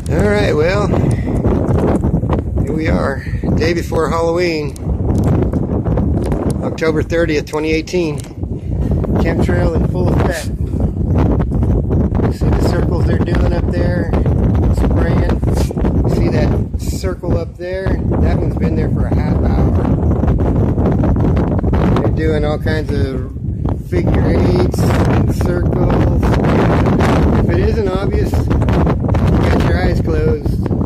Alright, well, here we are, day before Halloween, October 30th, 2018. Chemtrail in full effect. You see the circles they're doing up there, spraying. You see that circle up there? That one's been there for a half hour. They're doing all kinds of figure eights and circles. If it isn't obvious, you got your eyes closed.